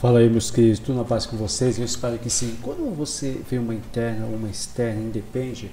Fala aí, meus queridos, tudo na paz com vocês? Eu espero que sim. Quando você vê uma interna ou uma externa, independe,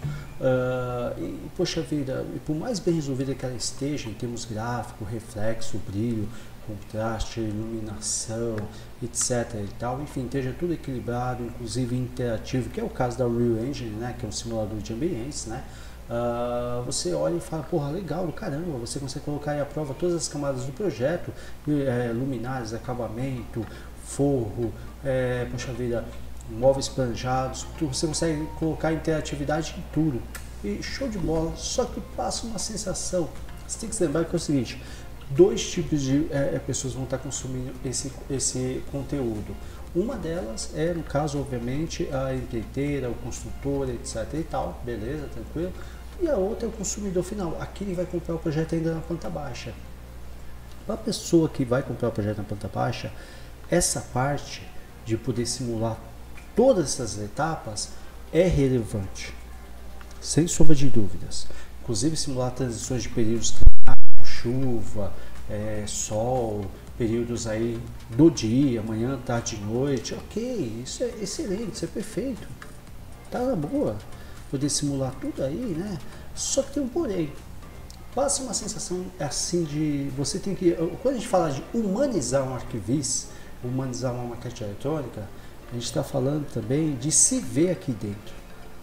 poxa vida, por mais bem resolvida que ela esteja em termos gráfico, reflexo, brilho, contraste, iluminação, etc e tal, enfim, esteja tudo equilibrado, inclusive interativo, que é o caso da Unreal Engine, né, que é um simulador de ambientes, né? Você olha e fala, porra, legal, caramba, você consegue colocar aí à prova todas as camadas do projeto, luminárias, acabamento, forro, poxa vida, móveis planejados, você consegue colocar interatividade em tudo. E show de bola, só que passa uma sensação, você tem que se lembrar que é o seguinte, dois tipos de pessoas vão estar consumindo esse conteúdo. Uma delas é, no caso, obviamente, a empreiteira, o construtor, etc e tal, beleza, tranquilo. E a outra é o consumidor final, aquele vai comprar o projeto ainda na planta baixa. Para a pessoa que vai comprar o projeto na planta baixa, essa parte de poder simular todas essas etapas é relevante, sem sombra de dúvidas. Inclusive simular transições de períodos climáticos, chuva, sol, períodos aí do dia, manhã, tarde e noite, ok, isso é excelente, isso é perfeito, tá na boa, poder simular tudo aí, né? Só que tem um porém, passa uma sensação assim de, você tem que, quando a gente fala de humanizar um arquivis, humanizar uma maquete eletrônica, a gente está falando também de se ver aqui dentro,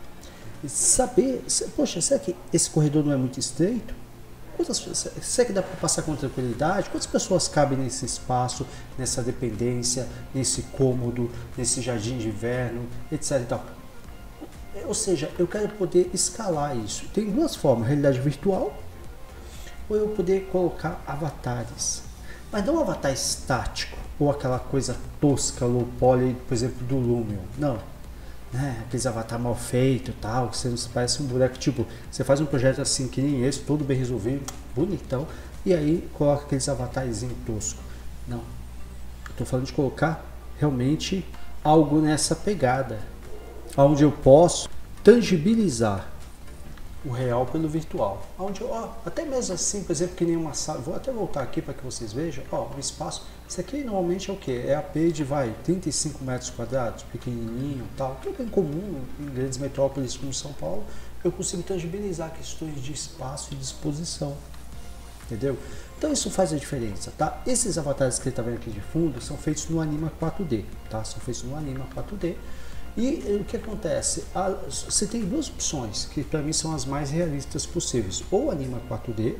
saber, poxa, será que esse corredor não é muito estreito? Será que dá para passar com tranquilidade? Quantas pessoas cabem nesse espaço, nessa dependência, nesse cômodo, nesse jardim de inverno, etc. E tal. Ou seja, eu quero poder escalar isso. Tem duas formas, realidade virtual, ou eu poder colocar avatares. Mas não um avatar estático, ou aquela coisa tosca, low poly, por exemplo, do Lumion. Não. Né? Aqueles avatar mal feito, tal, que você parece um boneco, tipo, você faz um projeto assim que nem esse, todo bem resolvido, bonitão, e aí coloca aqueles avatares tosco. Não. Estou falando de colocar realmente algo nessa pegada, onde eu posso tangibilizar o real pelo virtual, onde até mesmo assim, por exemplo, que nem uma sala, vou até voltar aqui para que vocês vejam, o espaço, isso aqui normalmente é o que? É AP de 35 metros quadrados, pequenininho, tal, que é bem comum em grandes metrópoles como São Paulo, eu consigo tangibilizar questões de espaço e disposição, entendeu? Então isso faz a diferença, tá? Esses avatares que ele está vendo aqui de fundo são feitos no Anima 4D, tá? São feitos no Anima 4D. E o que acontece? Você tem duas opções que para mim são as mais realistas possíveis. Ou Anima 4D,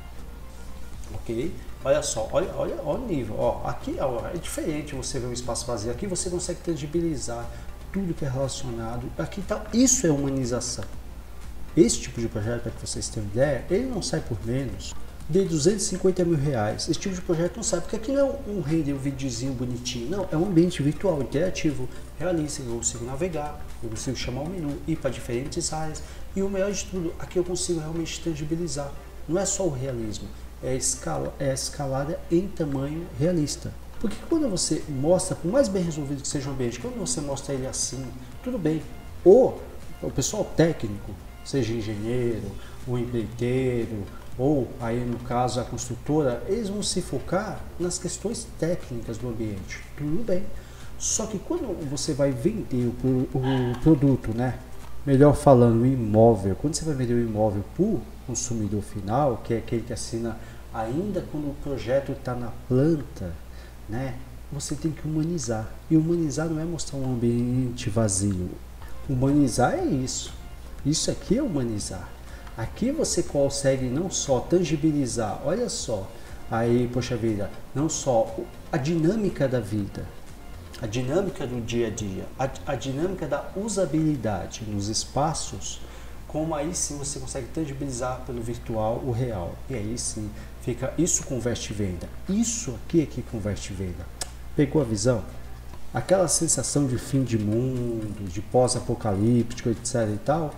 ok? Olha só, olha o nível. Aqui é diferente você ver um espaço vazio. Aqui você consegue tangibilizar tudo que é relacionado. Aqui tá, isso é humanização. Esse tipo de projeto, para que vocês tenham ideia, ele não sai por menos de R$250 mil. Esse tipo de projeto não sai, porque aqui não é um render, um videozinho bonitinho, não, é um ambiente virtual, interativo, realista, eu consigo navegar, eu consigo chamar o menu, ir para diferentes áreas, e o melhor de tudo, aqui eu consigo realmente tangibilizar, não é só o realismo, é a escalada em tamanho realista. Porque quando você mostra, por mais bem resolvido que seja o ambiente, quando você mostra ele assim, tudo bem, ou o pessoal técnico, seja engenheiro, o empreiteiro, ou aí no caso a construtora, eles vão se focar nas questões técnicas do ambiente, tudo bem. Só que quando você vai vender o produto, né? Melhor falando, o imóvel, quando você vai vender o imóvel para o consumidor final, que é aquele que assina ainda quando o projeto está na planta, né? Você tem que humanizar. E humanizar não é mostrar um ambiente vazio. Humanizar é isso. Isso aqui é humanizar. Aqui você consegue não só tangibilizar, olha só, aí, poxa vida, não só a dinâmica da vida, a dinâmica do dia a dia, a dinâmica da usabilidade nos espaços, como aí sim você consegue tangibilizar pelo virtual o real. E aí sim, fica, isso converte venda. Isso aqui é que converte venda. Pegou a visão? Aquela sensação de fim de mundo, de pós-apocalíptico, etc e tal,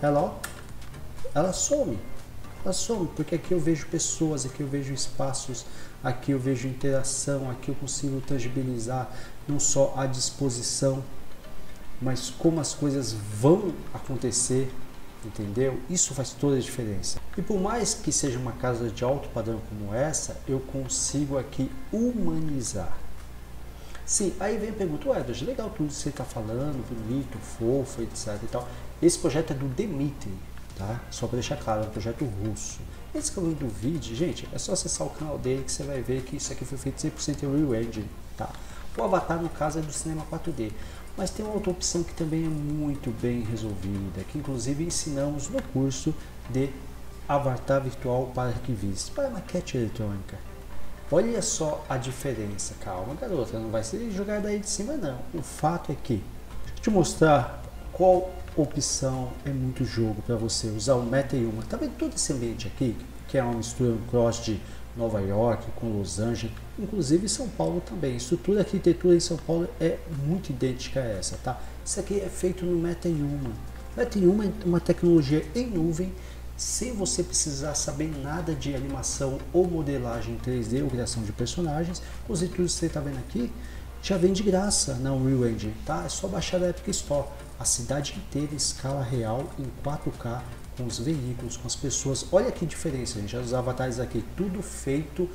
ela some, porque aqui eu vejo pessoas, aqui eu vejo espaços, aqui eu vejo interação, aqui eu consigo tangibilizar não só a disposição, mas como as coisas vão acontecer, entendeu? Isso faz toda a diferença. E por mais que seja uma casa de alto padrão como essa, eu consigo aqui humanizar. Sim, aí vem a pergunta, Edward, legal tudo que você está falando, bonito, fofo, etc e tal. Esse projeto é do Dmitry, tá? Só para deixar claro, é um projeto russo. Esse caminho do vídeo, gente, é só acessar o canal dele que você vai ver que isso aqui foi feito 100% em Unreal Engine, tá? O Avatar, no caso, é do cinema 4D. Mas tem uma outra opção que também é muito bem resolvida, que inclusive ensinamos no curso de Avatar Virtual para Arquivistas, para maquete eletrônica. Olha só a diferença, calma garota, não vai ser jogada aí de cima não. O fato é que, deixa eu te mostrar qual opção é muito jogo para você usar o Meta Yuma. Tá vendo todo esse ambiente aqui, que é uma mistura, um cross de Nova York com Los Angeles, inclusive São Paulo também. A estrutura, a arquitetura em São Paulo é muito idêntica a essa, tá? Isso aqui é feito no Meta Yuma. Meta Yuma é uma tecnologia em nuvem, sem você precisar saber nada de animação ou modelagem 3D ou criação de personagens. Os tudo que você está vendo aqui já vem de graça na Unreal Engine, tá? É só baixar da Epic Store. A cidade inteira em escala real, em 4K, com os veículos, com as pessoas. Olha que diferença, gente. Os avatares aqui, tudo feito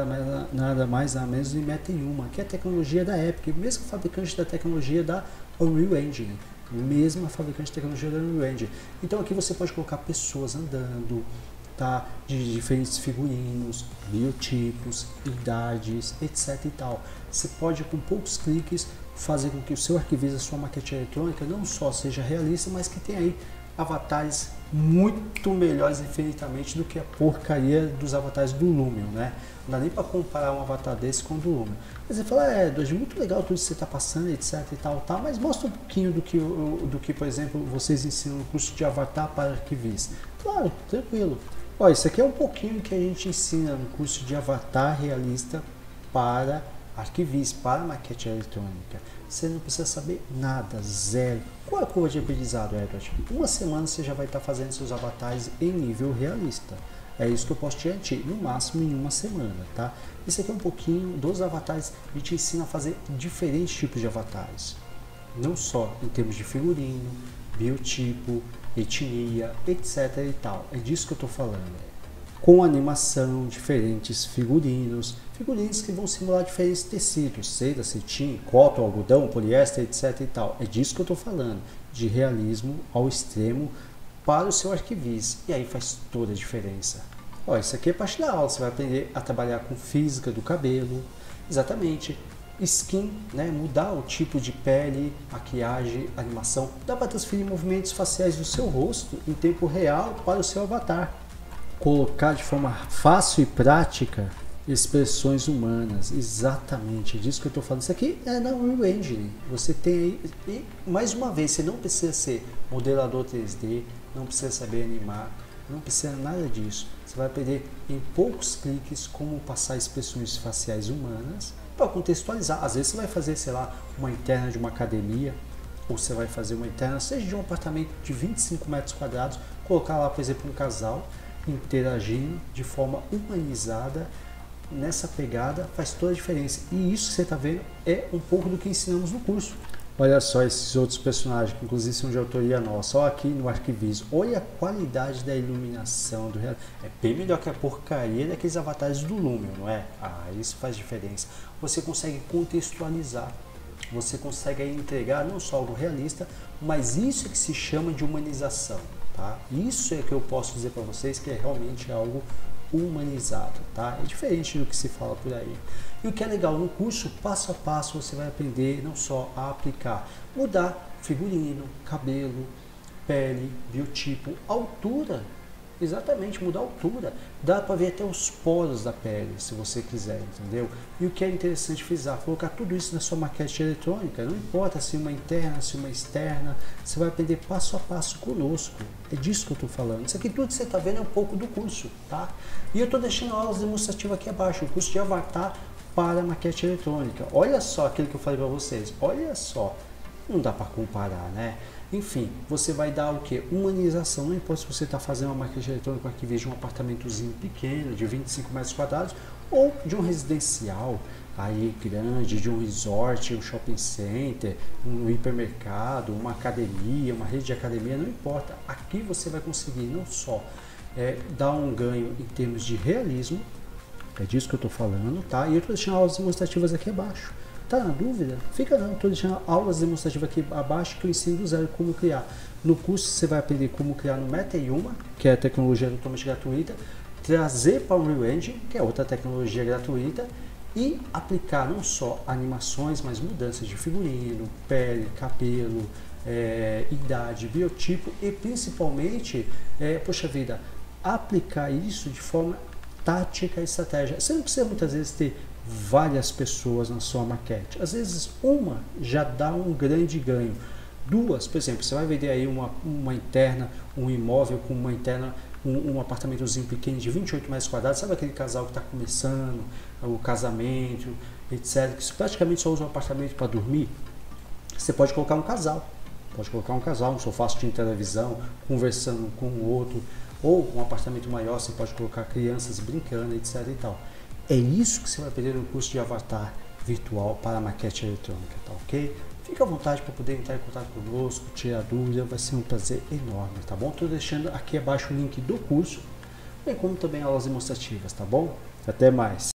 nada mais nada menos em Meta Yuma, que é a tecnologia da Epic, mesmo fabricante da tecnologia da Unreal Engine. Mesma fabricante de tecnologia da Unreal Engine. Então aqui você pode colocar pessoas andando, tá? De diferentes figurinos, biotipos, idades, etc e tal. Você pode, com poucos cliques, fazer com que o seu arquivista, a sua maquete eletrônica, não só seja realista, mas que tenha aí avatares muito melhores infinitamente do que a porcaria dos avatares do Lumion, né? Não dá nem para comparar um avatar desse com o do Lumion. Mas você fala, Edward, muito legal tudo que você está passando, etc e tal, tá? Mas mostra um pouquinho do que, por exemplo, vocês ensinam no curso de avatar para arquivista. Claro, tranquilo. Olha, isso aqui é um pouquinho que a gente ensina no curso de avatar realista para arquivista, para maquete eletrônica. Você não precisa saber nada, zero. Qual é a curva de aprendizado, Edward? Uma semana você já vai estar fazendo seus avatares em nível realista. É isso que eu posso te garantir, no máximo em uma semana, tá? Esse aqui é um pouquinho dos avatares, a gente ensina a fazer diferentes tipos de avatares. Não só em termos de figurino, biotipo, etnia, etc e tal. É disso que eu estou falando. Com animação, diferentes figurinos que vão simular diferentes tecidos, seda, cetim, cotton, algodão, poliéster, etc e tal. É disso que eu estou falando, de realismo ao extremo para o seu arquivista. E aí faz toda a diferença. Ó, isso aqui é parte da aula, você vai aprender a trabalhar com física do cabelo, exatamente, skin, né, mudar o tipo de pele, maquiagem, animação. Dá para transferir movimentos faciais do seu rosto em tempo real para o seu avatar. Colocar de forma fácil e prática expressões humanas, exatamente, é disso que eu estou falando. Isso aqui é na Unreal Engine, você tem aí, e mais uma vez, você não precisa ser modelador 3D, não precisa saber animar, não precisa nada disso. Você vai aprender em poucos cliques como passar expressões faciais humanas para contextualizar. Às vezes você vai fazer, sei lá, uma interna de uma academia, ou você vai fazer uma interna, seja de um apartamento de 25 metros quadrados, colocar lá, por exemplo, um casal interagindo de forma humanizada. Nessa pegada faz toda a diferença, e isso que você está vendo é um pouco do que ensinamos no curso. Olha só esses outros personagens, que inclusive são de autoria nossa. Olha aqui no Arquiviso, olha a qualidade da iluminação do real. É bem melhor que a porcaria daqueles avatares do Lumion, não é? Ah, isso faz diferença. Você consegue contextualizar, você consegue aí entregar não só algo realista, mas isso é que se chama de humanização, tá? Isso é que eu posso dizer para vocês que é realmente algo humanizado, tá? É diferente do que se fala por aí. E o que é legal no curso, passo a passo, você vai aprender não só a aplicar, mudar figurino, cabelo, pele, biotipo, altura. Exatamente, mudar a altura. Dá para ver até os poros da pele, se você quiser, entendeu? E o que é interessante frisar, colocar tudo isso na sua maquete eletrônica, não importa se uma interna, se uma externa, você vai aprender passo a passo conosco. É disso que eu estou falando. Isso aqui tudo que você está vendo é um pouco do curso, tá? E eu estou deixando aulas demonstrativas aqui abaixo, o curso de Avatar para maquete eletrônica. Olha só aquilo que eu falei para vocês, olha só. Não dá para comparar, né? Enfim, você vai dar o que? Humanização. Não importa se você está fazendo uma maquete eletrônica aqui de um apartamentozinho pequeno, de 25 metros quadrados, ou de um residencial aí grande, de um resort, um shopping center, um hipermercado, uma academia, uma rede de academia, não importa. Aqui você vai conseguir não só dar um ganho em termos de realismo, é disso que eu estou falando, tá? E eu estou deixando aulas demonstrativas aqui abaixo. Tá na dúvida? Fica não, estou deixando aulas demonstrativas aqui abaixo que eu ensino do zero como criar. No curso você vai aprender como criar no Meta Yuma, que é a tecnologia totalmente gratuita, trazer para o Unreal Engine, que é outra tecnologia gratuita, e aplicar não só animações, mas mudanças de figurino, pele, cabelo, idade, biotipo e principalmente, poxa vida, aplicar isso de forma tática e estratégia. Você não precisa muitas vezes ter várias pessoas na sua maquete. Às vezes uma já dá um grande ganho. Duas, por exemplo, você vai vender aí uma interna, um imóvel com uma interna, um apartamentozinho pequeno de 28 metros quadrados, sabe aquele casal que está começando o casamento, etc., que praticamente só usa um apartamento para dormir? Você pode colocar um casal, um sofá assistindo televisão, conversando com o outro, ou um apartamento maior, você pode colocar crianças brincando, etc. e tal. É isso que você vai aprender no curso de avatar virtual para maquete eletrônica, tá ok? Fique à vontade para poder entrar em contato conosco, tirar dúvida, vai ser um prazer enorme, tá bom? Estou deixando aqui abaixo o link do curso, bem como também aulas demonstrativas, tá bom? Até mais!